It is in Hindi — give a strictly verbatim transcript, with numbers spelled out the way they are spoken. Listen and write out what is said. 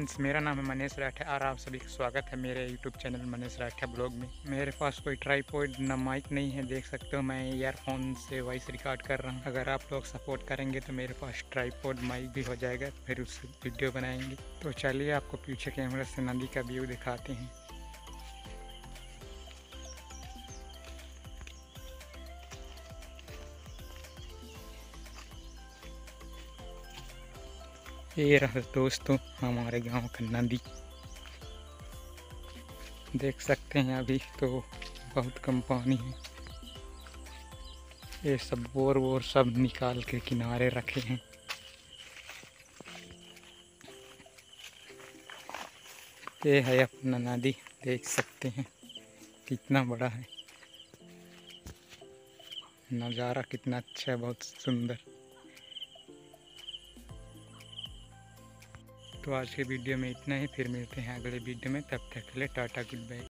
फ्रेंड्स, मेरा नाम है मनीष राठा और आप सभी का स्वागत है मेरे YouTube channel Manish Ratha blog में। मेरे पास कोई ट्राईपॉड ना माइक नहीं है, देख सकते हो मैं ईयरफोन से वॉइस रिकॉर्ड कर रहा हूँ। अगर आप लोग सपोर्ट करेंगे तो मेरे पास ट्राईपॉड माइक भी हो जाएगा, फिर उससे वीडियो बनाएंगे। तो चलिए आपको पीछे कैमरे से नदी का व्यू दिखाते हैं। ये रहा दोस्तों हमारे गांव का नदी, देख सकते हैं अभी तो बहुत कम पानी है। ये सब बोर वोर सब निकाल के किनारे रखे हैं। ये है अपना नदी, देख सकते हैं कितना बड़ा है, नज़ारा कितना अच्छा है, बहुत सुंदर। तो आज के वीडियो में इतना ही, फिर मिलते हैं अगले वीडियो में। तब तक के लिए टाटा, गुड बाय।